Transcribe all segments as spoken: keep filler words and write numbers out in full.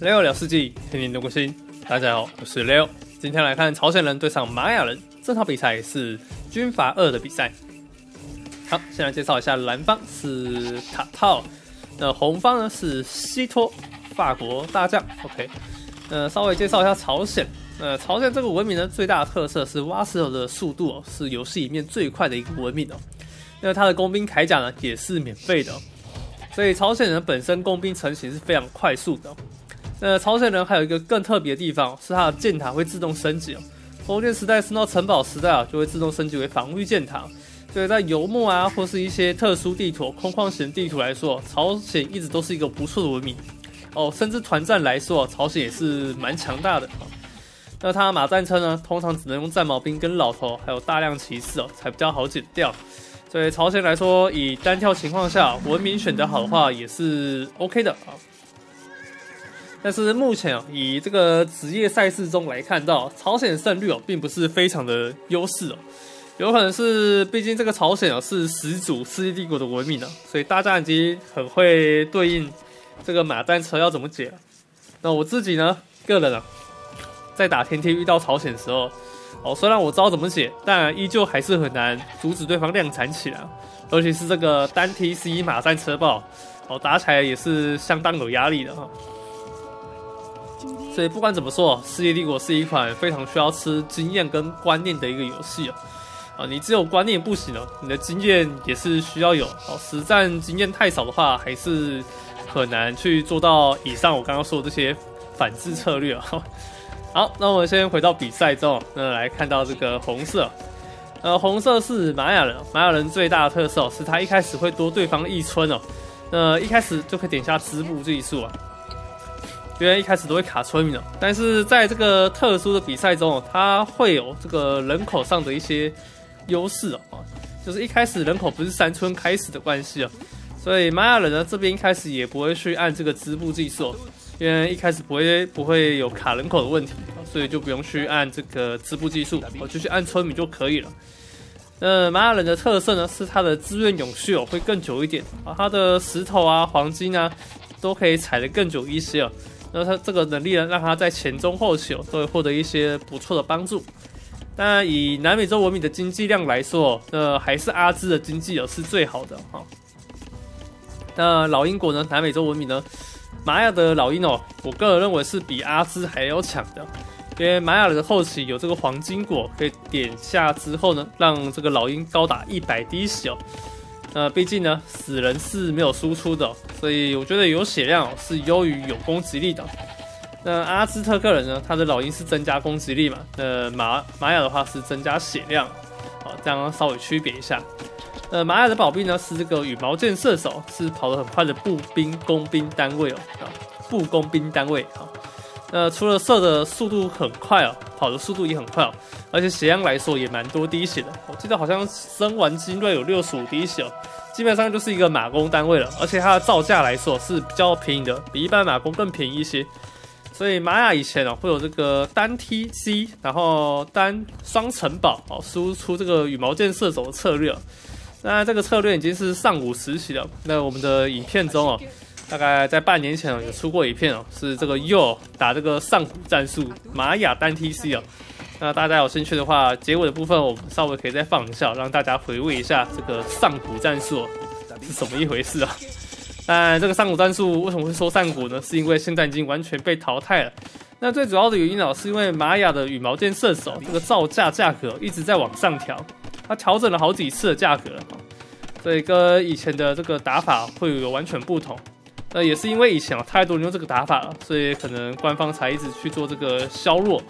Leo 聊世纪，天天动关心。大家好，我是 Leo。今天来看朝鲜人对上玛雅人，这场比赛是军阀二的比赛。好，先来介绍一下，蓝方是塔套，那红方呢是西托，法国大将。OK， 呃，稍微介绍一下朝鲜。呃，朝鲜这个文明呢，最大的特色是挖石头的速度哦，是游戏里面最快的一个文明哦。那它的工兵铠甲呢，也是免费的哦。所以朝鲜人本身工兵成型是非常快速的、哦。那朝鲜人还有一个更特别的地方、哦，是它的箭塔会自动升级哦。封建时代升到城堡时代啊，就会自动升级为防御箭塔。所以在游牧啊，或是一些特殊地图、空旷型地图来说，朝鲜一直都是一个不错的文明哦。甚至团战来说，朝鲜也是蛮强大的、哦。那它的马战车呢，通常只能用战矛兵跟老头，还有大量骑士哦，才比较好减掉。所以朝鲜来说，以单挑情况下，文明选得好的话也是 OK 的啊。但是目前啊，以这个职业赛事中来看到，朝鲜胜率哦，并不是非常的优势哦。有可能是，毕竟这个朝鲜哦是始祖世纪帝国的文明啊，所以大家已经很会对应这个马战车要怎么解了。那我自己呢，个人啊，在打天梯遇到朝鲜的时候。哦，虽然我知道怎么解，但依旧还是很难阻止对方量产起来，尤其是这个单 T C 马战车炮，哦，打起来也是相当有压力的哈。所以不管怎么说，世界帝国是一款非常需要吃经验跟观念的一个游戏啊。啊，你只有观念不行哦，你的经验也是需要有。哦，实战经验太少的话，还是很难去做到以上我刚刚说的这些反制策略啊。好，那我们先回到比赛中，那来看到这个红色，呃，红色是玛雅人，玛雅人最大的特色是他一开始会多对方一村哦，那一开始就可以点下织布技术啊，因为一开始都会卡村民哦，但是在这个特殊的比赛中哦，它会有这个人口上的一些优势哦，就是一开始人口不是三村开始的关系哦，所以玛雅人呢这边一开始也不会去按这个织布技术哦。因为一开始不会不会有卡人口的问题，所以就不用去按这个织布技术，我就去按村民就可以了。那玛雅人的特色呢，是它的资源永续哦会更久一点啊，它的石头啊、黄金啊都可以采得更久一些哦。那它这个能力呢，让它在前中后期哦都会获得一些不错的帮助。但以南美洲文明的经济量来说，那还是阿兹的经济哦是最好的哈。那老英国呢，南美洲文明呢？玛雅的老鹰哦，我个人认为是比阿兹还要强的，因为玛雅人的后期有这个黄金果可以点下之后呢，让这个老鹰高达一百滴血哦。呃，毕竟呢，死人是没有输出的、哦，所以我觉得有血量、哦、是优于有攻击力的。那阿兹特克人呢，他的老鹰是增加攻击力嘛，那玛玛雅的话是增加血量，好，这样稍微区别一下。呃，玛雅的宝兵呢是这个羽毛箭射手，是跑得很快的步兵工兵单位哦，啊，步工兵单位啊。那除了射的速度很快哦，跑的速度也很快哦，而且血量来说也蛮多滴血的。我记得好像升完精锐有六十五滴血哦，基本上就是一个马弓单位了。而且它的造价来说是比较便宜的，比一般马弓更便宜一些。所以玛雅以前哦会有这个单 T C， 然后单双城堡哦，输出这个羽毛箭射手的策略、哦。那这个策略已经是上古时期了。那我们的影片中哦，大概在半年前哦有出过影片哦，是这个右打这个上古战术玛雅单 T C 哦。那大家有兴趣的话，结尾的部分我们稍微可以再放一下，让大家回味一下这个上古战术、哦、是什么一回事啊？但这个上古战术为什么会说上古呢？是因为现在已经完全被淘汰了。那最主要的原因哦，是因为玛雅的羽毛箭射手这个造价价格一直在往上调。它调整了好几次的价格了，所以跟以前的这个打法会有完全不同。那也是因为以前啊太多人用这个打法了，所以可能官方才一直去做这个削弱。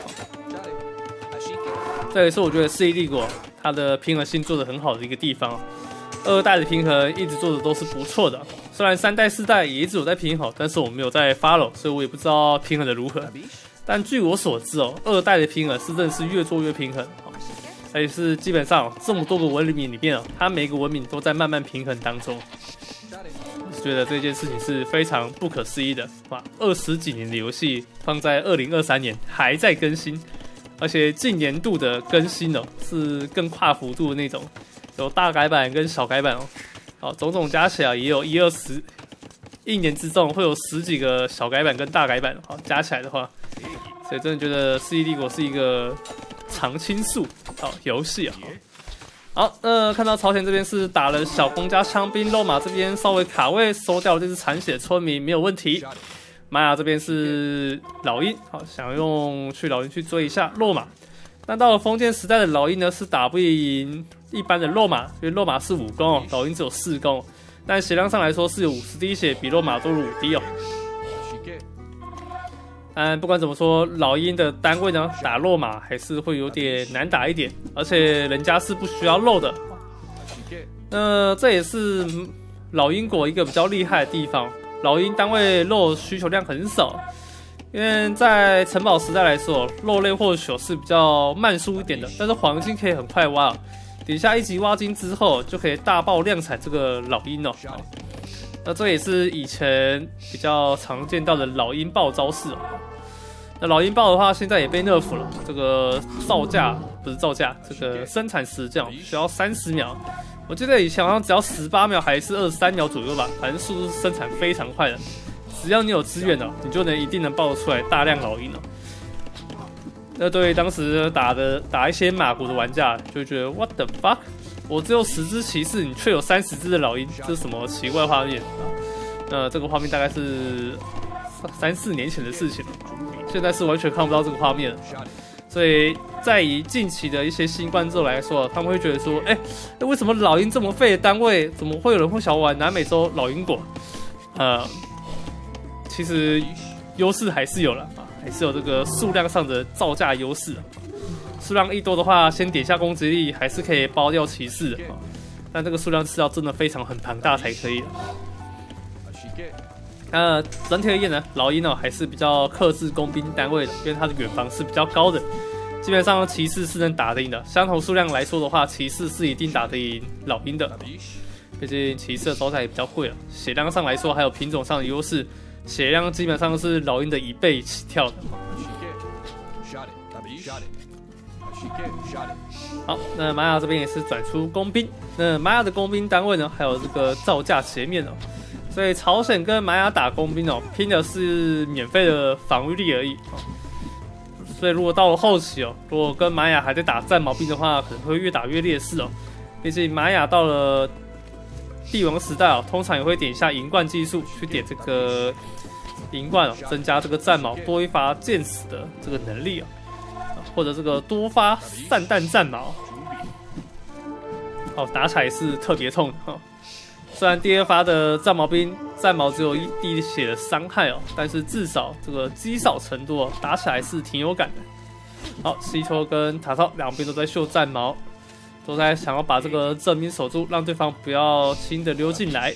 这也是我觉得世纪帝国它的平衡性做得很好的一个地方。二代的平衡一直做的都是不错的，虽然三代四代也一直有在平衡，但是我没有在 follow， 所以我也不知道平衡的如何。但据我所知哦，二代的平衡是真的是越做越平衡。而且是基本上这么多个文明里面哦，它每个文明都在慢慢平衡当中。我觉得这件事情是非常不可思议的。哇，二十几年的游戏放在二零二三年还在更新，而且近年度的更新哦是更跨幅度的那种，有大改版跟小改版哦。好，种种加起来也有一二十一年之中会有十几个小改版跟大改版，好加起来的话，所以真的觉得《世纪帝国》是一个常青树好游戏啊。好，呃，看到朝鲜这边是打了小公加枪兵，肉马这边稍微卡位收掉了这只残血村民，没有问题。玛雅这边是老鹰，好想用去老鹰去追一下肉马，但到了封建时代的老鹰呢是打不赢一般的肉马，因为肉马是五攻哦，老鹰只有四攻，但血量上来说是有五十滴血，比肉马多了五滴哦。但不管怎么说，老鹰的单位呢打肉马还是会有点难打一点，而且人家是不需要肉的。那这也是老鹰国一个比较厉害的地方。老鹰单位肉需求量很少，因为在城堡时代来说，肉类或血是比较慢速一点的，但是黄金可以很快挖，底下一级挖金之后就可以大爆量产这个老鹰哦。那这也是以前比较常见到的老鹰爆招式哦。那老鹰爆的话，现在也被 nerf 了，这个造价不是造价，这个生产时间需要三十秒。我记得以前好像只要十八秒还是二十三秒左右吧，反正速度生产非常快的。只要你有资源的，你就能一定能爆出来大量老鹰了。那对于当时打的打一些马国的玩家，就觉得 What the fuck？ 我只有十只骑士，你却有三十只的老鹰，这是什么奇怪画面？那这个画面大概是三四年前的事情了，现在是完全看不到这个画面了。所以在以近期的一些新观众来说，他们会觉得说，哎、欸，为什么老鹰这么废的单位，怎么会有人会想玩南美洲老鹰国？呃，其实优势还是有了啊，还是有这个数量上的造价优势。数量一多的话，先点下攻击力，还是可以包掉骑士的啊。但这个数量是要真的非常很庞大才可以。那整体而言呢，老鹰呢还是比较克制工兵单位的，因为它的远防是比较高的，基本上骑士是能打得赢的。相同数量来说的话，骑士是一定打得赢老鹰的，毕竟骑士的招牌也比较贵了。血量上来说，还有品种上的优势，血量基本上是老鹰的一倍起跳的。好，那玛雅这边也是转出工兵，那玛雅的工兵单位呢，还有这个造价前面哦。所以朝鲜跟玛雅打工兵哦，拼的是免费的防御力而已哦。所以如果到了后期哦，如果跟玛雅还在打战矛兵的话，可能会越打越劣势哦。毕竟玛雅到了帝王时代哦，通常也会点一下银冠技术，去点这个银冠哦，增加这个战矛多一发箭矢的这个能力哦，或者这个多发散弹战矛哦，打起来是特别痛的哦。虽然第二发的战矛兵战矛只有一滴血的伤害哦，但是至少这个积少成多，打起来是挺有感的。好，西托跟塔套两边都在秀战矛，都在想要把这个正兵守住，让对方不要轻的溜进来。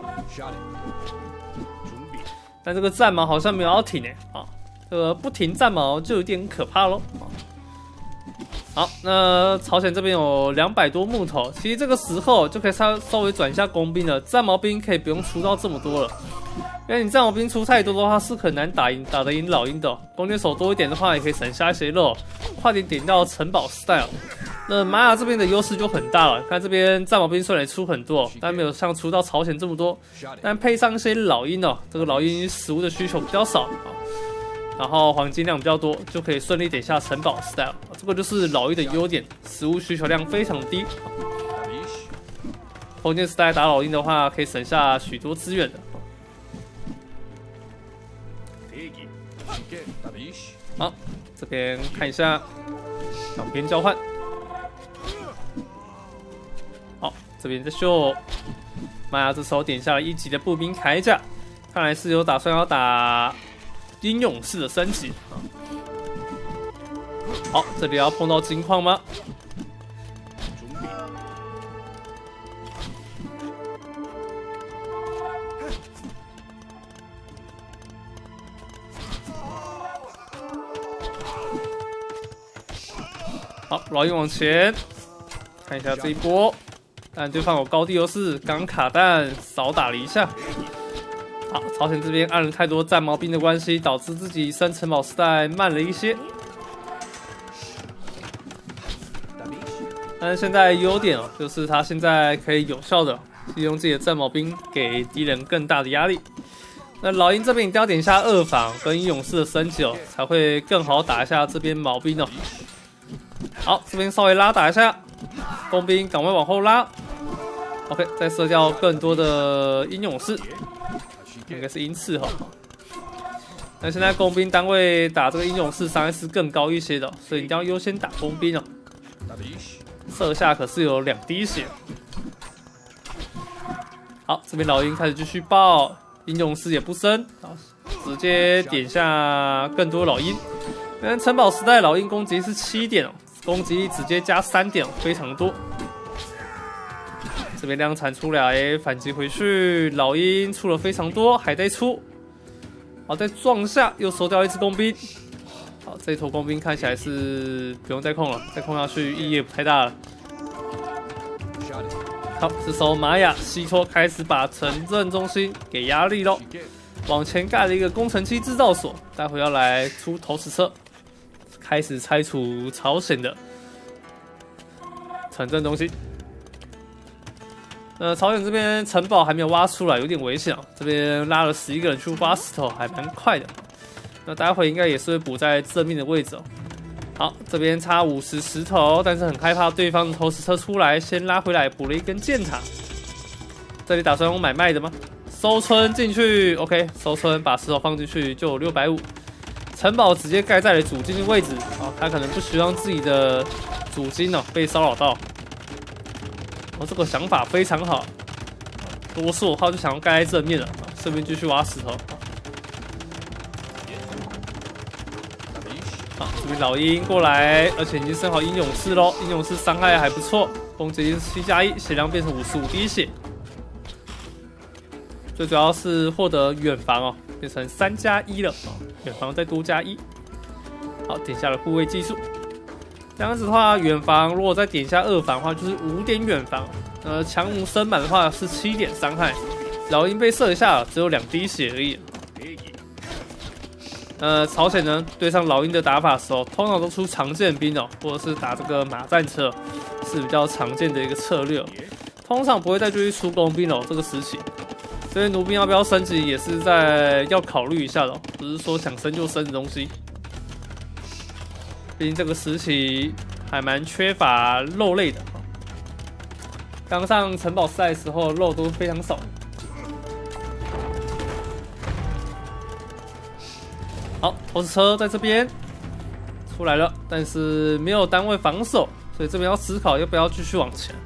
但这个战矛好像没有要停诶，啊，这个不停战矛就有点可怕咯。好，那朝鲜这边有两百多木头，其实这个时候就可以稍稍微转一下工兵了，战矛兵可以不用出到这么多了，因为你战矛兵出太多的话是很难打赢打得赢老鹰的、哦。弓箭手多一点的话，也可以省下一些肉，快点点到城堡style。那玛雅这边的优势就很大了，看这边战矛兵虽然也出很多，但没有像出到朝鲜这么多，但配上一些老鹰哦，这个老鹰食物的需求比较少。然后黄金量比较多，就可以顺利点下城堡 style， 这个就是老鹰的优点，食物需求量非常低。封建时代打老鹰的话，可以省下许多资源的。好，这边看一下两边交换。好，这边在秀，玛雅这时候点下了一级的步兵铠甲，看来是有打算要打英勇士的升级。好，这里要碰到金矿吗？好，老鹰往前看一下这一波，但对方有高地优势，刚卡弹少打了一下。好，朝鲜这边按了太多战矛兵的关系，导致自己升城堡时代慢了一些。但是现在优点哦，就是他现在可以有效的利用自己的战矛兵给敌人更大的压力。 那老鹰这边一定要点一下二防跟勇士的升级哦，才会更好打一下这边毛兵哦。好，这边稍微拉打一下，工兵赶快往后拉。OK， 再射掉更多的鹰勇士，应该是鹰刺哈。那现在工兵单位打这个鹰勇士伤害是更高一些的，所以一定要优先打工兵哦。射下可是有两滴血。好，这边老鹰开始继续爆，鹰勇士也不升，直接点下更多老鹰。因为城堡时代老鹰攻击是七点哦，攻击力直接加三点，非常多。这边量产出来，反击回去，老鹰出了非常多，还在出。好，再撞下又收掉一只工兵。好，这一头工兵看起来是不用再控了，再控下去意义也不太大了。好，这时候玛雅西托开始把城镇中心给压力咯，往前盖了一个工程机制造所，待会要来出投石车，开始拆除朝鲜的城镇中心。呃，朝鲜这边城堡还没有挖出来，有点危险啊。这边拉了十一个人去挖石头，还蛮快的。那待会应该也是会补在正面的位置哦。好，这边差五十石头，但是很害怕对方的投石车出来，先拉回来补了一根箭塔。这里打算用买卖的吗？收村进去 ，OK， 收村把石头放进去就有六百五。城堡直接盖在了主金的位置啊，他可能不希望自己的主金哦被骚扰到。哦，这个想法非常好。多数的话就想要盖在正面了，顺便继续挖石头。好，这边老鹰过来，而且已经升好鹰勇士喽。鹰勇士伤害还不错，攻击力是七加一，血量变成五十五滴血。最主要是获得远防哦，变成三加一了哦，远防再多加一。好，点下了护卫技术。这样子的话，远防如果再点一下二防的话，就是五点远防。呃，强弩升满的话是七点伤害。老鹰被射一下，只有两滴血而已。呃，朝鲜呢对上老鹰的打法的时候，通常都出常见兵哦，或者是打这个马战车，是比较常见的一个策略、哦。通常不会再继续出工兵哦，这个时期。所以弩兵要不要升级，也是在要考虑一下的、哦，不是说想升就升的东西。毕竟这个时期还蛮缺乏肉类的。刚上城堡赛的时候，肉都非常少。好，投石车在这边出来了，但是没有单位防守，所以这边要思考要不要继续往前。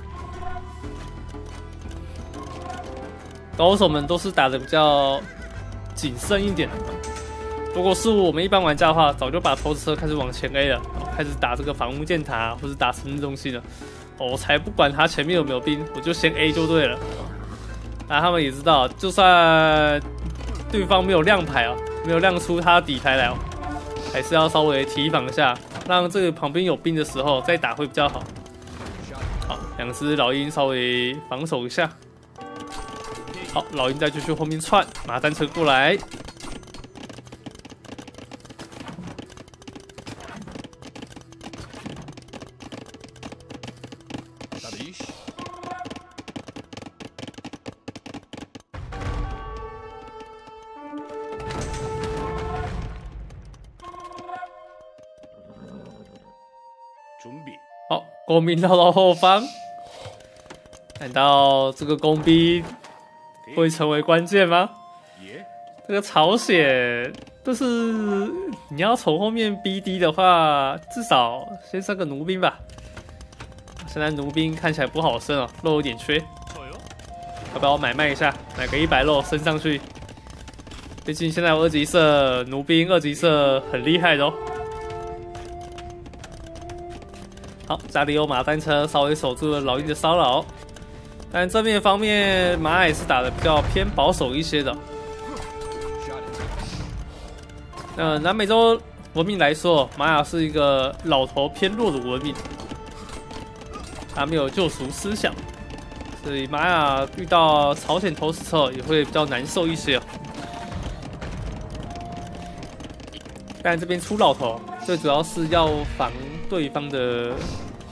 高手们都是打的比较谨慎一点的。如果是我们一般玩家的话，早就把投石车开始往前 A 了，开始打这个防木箭塔或者打城镇中心了。我才不管他前面有没有兵，我就先 A 就对了。那他们也知道，就算对方没有亮牌啊，没有亮出他的底牌来哦，还是要稍微提防一下，让这个旁边有兵的时候再打会比较好。好，两只老鹰稍微防守一下。好，老鹰再继续后面窜，马战车过来。好，工兵绕到后方，难道这个工兵会成为关键吗？这个朝鲜，但是你要从后面逼低的话，至少先升个弩兵吧。现在弩兵看起来不好升哦，肉有点缺，要不要买卖一下，买个一百肉升上去？毕竟现在有二级射弩兵，二级射很厉害的哦。好，家里有马单车，稍微守住了老鹰的骚扰。但正面方面，马也是打的比较偏保守一些的。呃，南美洲文明来说，玛雅是一个老头偏弱的文明，他没有救赎思想，所以玛雅遇到朝鲜投石车也会比较难受一些哦。但这边出老头，最主要是要防对方的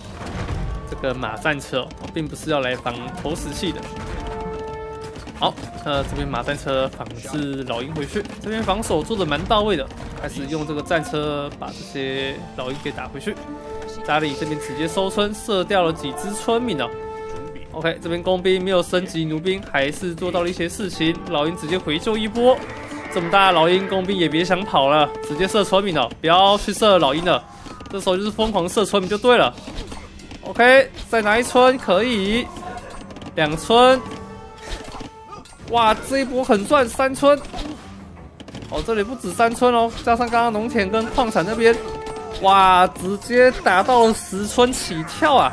这个马战车、哦，并不是要来防投石器的。好， 呃，这边马战车防止老鹰回去，这边防守做的蛮到位的，开始用这个战车把这些老鹰给打回去。家里这边直接收村，射掉了几只村民哦。OK， 这边工兵没有升级弩兵，还是做到了一些事情。老鹰直接回救一波，这么大的老鹰，工兵也别想跑了，直接射村民了，不要去射老鹰了。这时候就是疯狂射村民就对了。OK， 再拿一村可以，两村。哇，这一波很赚，三村。哦，这里不止三村哦，加上刚刚农田跟矿产那边，哇，直接打到了十村起跳啊！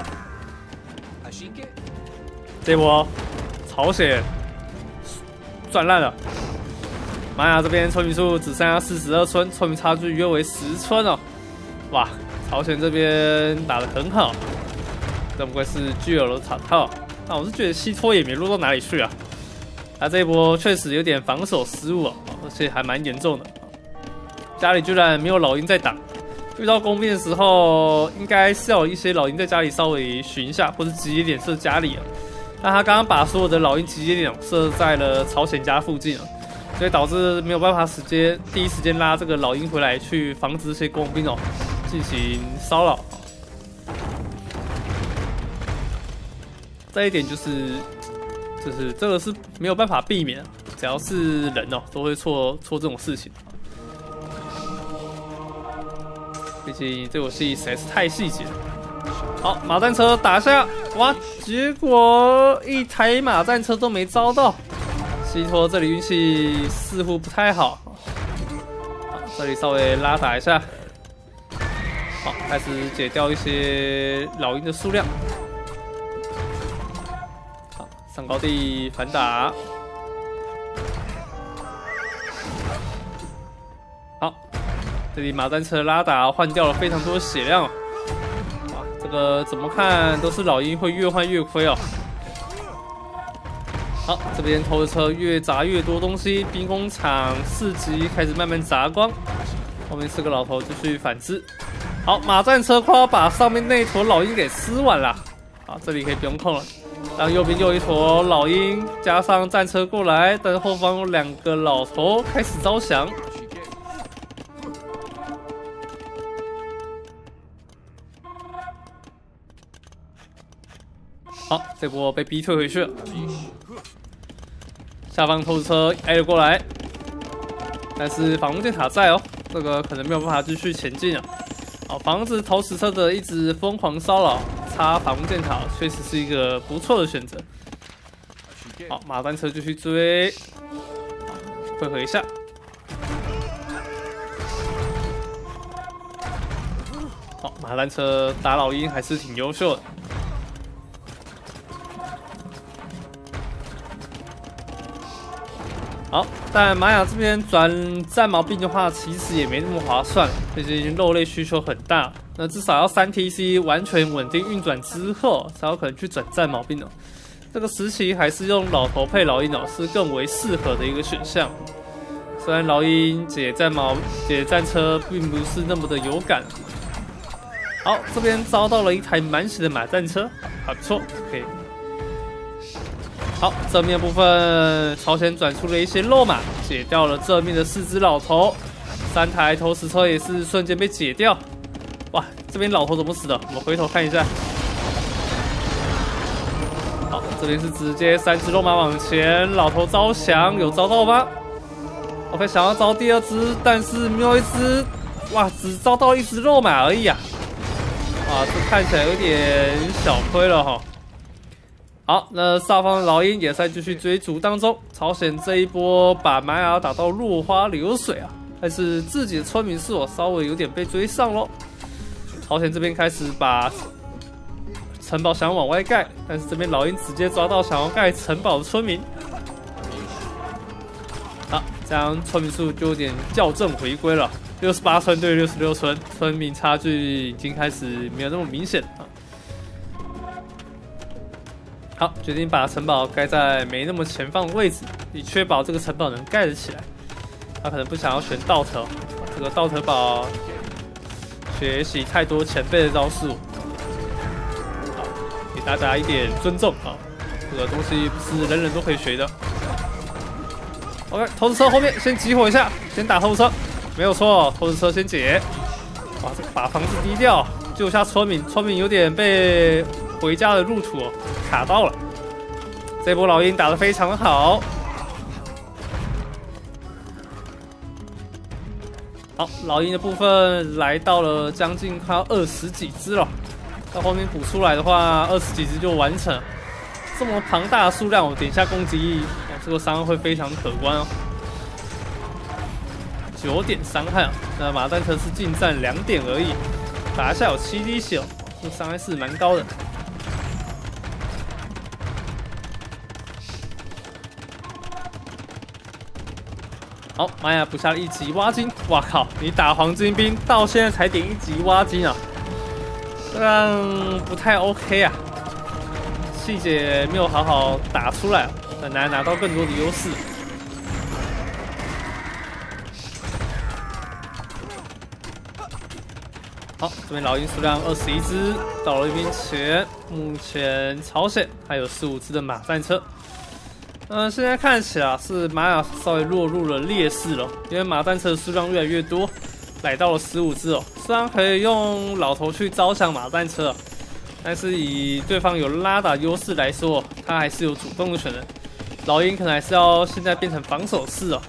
这波朝鲜赚烂了，玛雅这边村民数只剩下四十二村，村民差距约为十村哦。哇，朝鲜这边打得很好，真不愧是具有了塔套。那我是觉得西托也没弱到哪里去啊。他、啊、这一波确实有点防守失误哦，而且还蛮严重的。家里居然没有老鹰在挡，遇到工兵的时候，应该是要有一些老鹰在家里稍微巡一下，或者直接点射家里啊。但他刚刚把所有的老鹰直接点射在了朝鲜家附近啊，所以导致没有办法直接第一时间拉这个老鹰回来，去防止这些工兵哦进行骚扰。再一点就是。就是这个是没有办法避免，只要是人哦，都会错错这种事情。毕竟这游戏实在是太细节了。好，马战车打下，哇！结果一台马战车都没招到。西托这里运气似乎不太好。好，这里稍微拉打一下。好，开始解掉一些老鹰的数量。上高地反打，好，这里马战车拉打换掉了非常多的血量，哇，这个怎么看都是老鹰会越换越亏哦。好，这边偷的车越砸越多东西，兵工厂四级开始慢慢砸光，后面四个老头继续反制。好，马战车快要把上面那一坨老鹰给撕完了，好，这里可以不用控了。让右边又一坨老鹰，加上战车过来，但后方有两个老头开始招降。好，这波被逼退回去了。下方投石车挨了过来，但是防空箭塔在哦，这个可能没有办法继续前进了。好，防止投石车的一直疯狂骚扰。插防空箭塔确实是一个不错的选择。好，马战车继续追，会回一下。好，马战车打老鹰还是挺优秀的。好，但玛雅这边转战矛兵的话，其实也没那么划算，毕竟肉类需求很大。那至少要三 T C 完全稳定运转之后，才有可能去转战矛兵哦。这个时期还是用老头配老鹰哦，是更为适合的一个选项。虽然老鹰解战矛解战车并不是那么的有感。好，这边遭到了一台满血的马战车，还不错，可以。好，正面部分朝鲜转出了一些肉马，解掉了正面的四只老头，三台投石车也是瞬间被解掉。哇，这边老头怎么死的？我们回头看一下。好，这边是直接三只肉马往前，老头招降，有招到吗 ？OK， 想要招第二只，但是没有一只，哇，只招到一只肉马而已啊！哇，这看起来有点小亏了哈。好，那上方的老鹰也在继续追逐当中。朝鲜这一波把玛雅打到落花流水啊，但是自己的村民数稍微有点被追上咯。朝鲜这边开始把城堡想往外盖，但是这边老鹰直接抓到想要盖城堡的村民。好，这样村民数就有点校正回归了，六十八村对六十六村，村民差距已经开始没有那么明显了。好，决定把城堡盖在没那么前方的位置，以确保这个城堡能盖得起来。他可能不想要选稻头，这个稻头堡学习太多前辈的招数，好，给大家一点尊重啊！这个东西不是人人都可以学的。 OK， 投石车后面先集火一下，先打投石车，没有错，投石车先解。哇，这个把房子低调，救一下村民，村民有点被回家的路途、哦、卡到了。这波老鹰打得非常好。好，老鹰的部分来到了将近快要二十几只了，到后面补出来的话，二十几只就完成。这么庞大的数量，我点一下攻击力，哦，这个伤害会非常可观哦。九点伤害啊，那马丹特是近战两点而已，打一下有七滴血哦，这伤害是蛮高的。好，玛雅补下了一级挖金，哇靠！你打黄金兵到现在才点一级挖金啊，这样不太 OK 啊，细节没有好好打出来，很难拿到更多的优势。好，这边老鹰数量二十一只，到了一边前，目前朝鲜还有十五只的马战车。嗯，现在看起来是玛雅稍微落入了劣势了，因为马战车的数量越来越多，来到了十五只哦。虽然可以用老头去招降马战车，但是以对方有拉打优势来说，他还是有主动的权能。老鹰可能还是要现在变成防守式哦。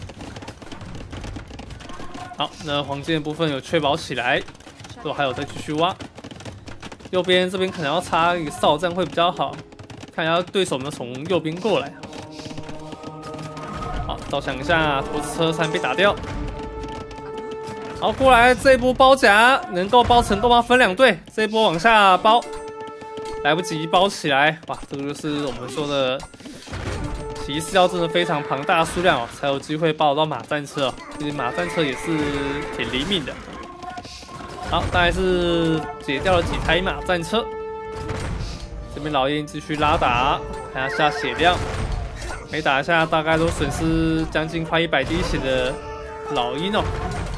好，那黄金的部分有确保起来，之后还有再继续挖。右边这边可能要插一个哨站会比较好，看一下对手能从右边过来。好，照想一下，投石车才被打掉。好，过来这一波包夹能够包成功吗？分两队，这一波往下包，来不及包起来，哇，这个就是我们说的骑士要真的非常庞大的数量哦，才有机会包到马战车哦。其实马战车也是挺灵敏的。好，大概是解掉了几台马战车。这边老鹰继续拉打，看一下血量。每打一下，大概都损失将近快一百滴血的老鹰哦。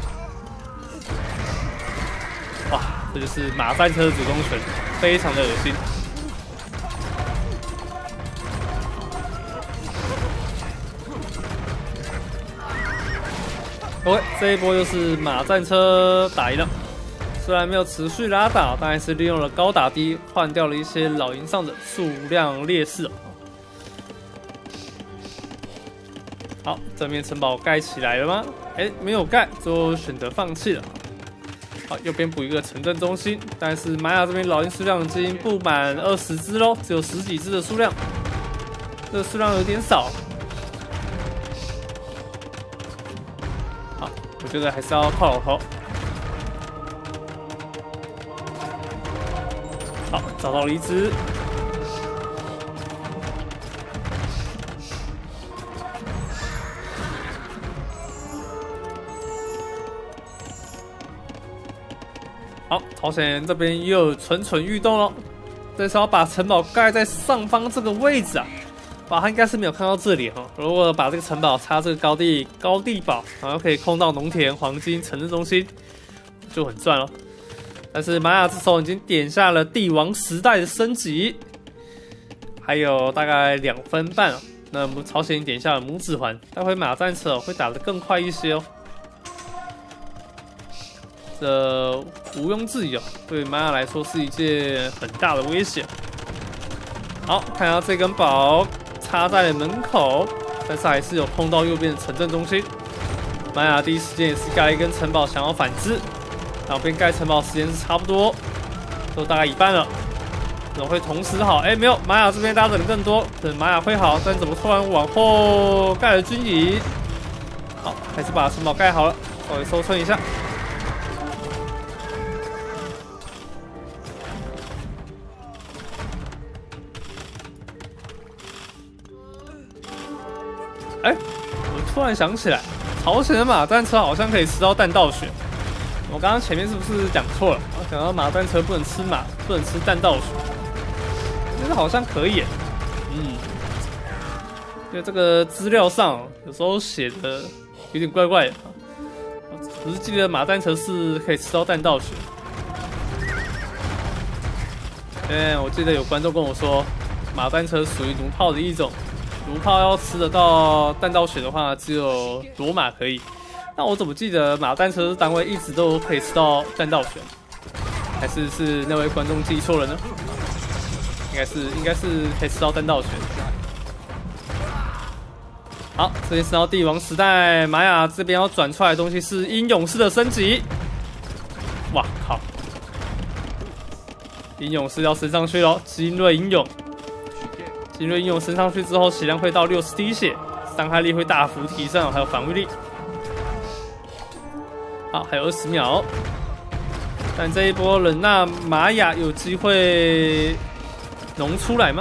哇，这就是马战车的主动权，非常的恶心。OK， 这一波又是马战车打赢了。虽然没有持续拉打，但还是利用了高打低换掉了一些老鹰上的数量劣势哦。好，正面城堡盖起来了吗？哎，没有盖，最后选择放弃了。好，右边补一个城镇中心，但是玛雅这边老鹰数量已经不满二十只喽，只有十几只的数量，这个数量有点少。好，我觉得还是要靠老头。好，找到了一只。好，朝鲜这边又蠢蠢欲动了，这是要把城堡盖在上方这个位置啊！哇，他应该是没有看到这里哈、哦。如果把这个城堡插这个高地高地堡，然后可以控到农田、黄金、城镇中心，就很赚了。但是玛雅这时候已经点下了帝王时代的升级，还有大概两分半啊。那朝鲜点下了拇指环，待会马战车、哦、会打得更快一些哦。这毋庸置疑哦，对玛雅来说是一件很大的威胁。好，看到这根宝插在了门口，但是还是有碰到右边的城镇中心。玛雅第一时间也是盖了一根城堡，想要反制。两边盖城堡时间是差不多，都大概一半了。可能会同时好，哎，没有，玛雅这边拉的人更多，等玛雅会好，但怎么突然往后盖了军营？好，还是把城堡盖好了，稍微收寸一下。哎，我突然想起来，朝鲜的马战车好像可以吃到弹道血。我刚刚前面是不是讲错了？我讲到马战车不能吃马，不能吃弹道血，但是好像可以。嗯，因为这个资料上有时候写的有点怪怪的。只是记得马战车是可以吃到弹道血。因为我记得有观众跟我说，马战车属于弩炮的一种。 毒炮要吃得到弹道血的话，只有罗马可以。那我怎么记得马战车单位一直都可以吃到弹道血？还是是那位观众记错了呢？应该是应该是可以吃到弹道血。好，这边是到帝王时代，玛雅这边要转出来的东西是英勇士的升级。哇靠！英勇士要升上去咯，精锐英勇。精锐英勇升上去之后，血量会到六十滴血，伤害力会大幅提升，还有防御力。好，还有二十秒。但这一波忍纳玛雅有机会农出来吗？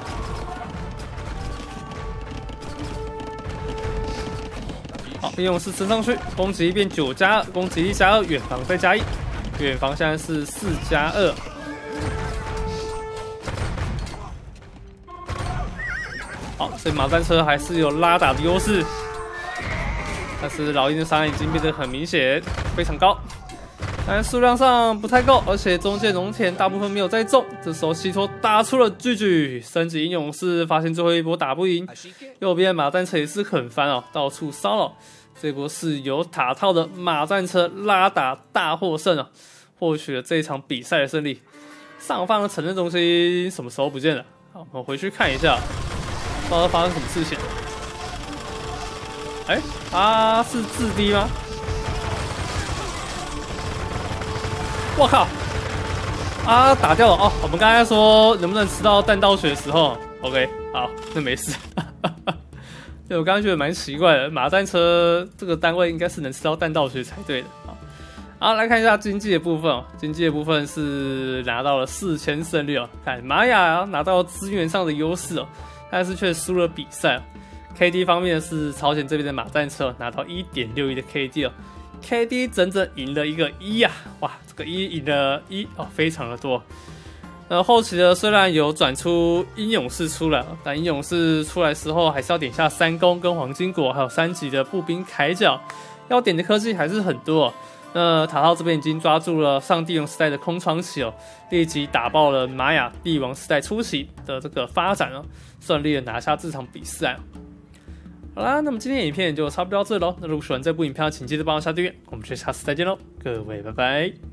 好，英勇士升上去，攻击力变九加二，攻击力加二，远防再加一，远防现在是四加二。好，所以马战车还是有拉打的优势，但是老鹰的伤害已经变得很明显，非常高。但数量上不太够，而且中间农田大部分没有再中。这时候西托打出了巨巨，升级英勇士发现最后一波打不赢，右边马战车也是很烦哦，到处骚扰。这波是由塔套的马战车拉打大获胜啊，获取了这一场比赛的胜利。上方的城镇中心什么时候不见了？好，我们回去看一下，不知道发生什么事情。哎、欸，他是自低吗？我靠！啊，打掉了哦！我们刚才说能不能吃到弹道血的时候 ，OK， 好，那没事。对，我刚刚觉得蛮奇怪的，马战车这个单位应该是能吃到弹道血才对的。好，好，来看一下经济的部分哦。经济的部分是拿到了四千胜率哦。看玛雅拿到资源上的优势哦，但是却输了比赛、哦。K D 方面是朝鲜这边的马战车、哦、拿到 一点六一 的 K D 哦。K D 整整赢了一个一呀、啊！哇，这个一赢了一哦，非常的多。那后期呢，虽然有转出英勇士出来，但英勇士出来时候还是要点下三攻跟黄金果，还有三级的步兵铠甲，要点的科技还是很多、哦。那塔套这边已经抓住了上帝王时代的空窗期哦，立即打爆了玛雅帝王时代初期的这个发展哦，顺利的拿下这场比赛、哦。好啦，那么今天的影片就差不多到这喽。那如果喜欢这部影片，请记得帮我下订阅，我们就下次再见喽，各位拜拜。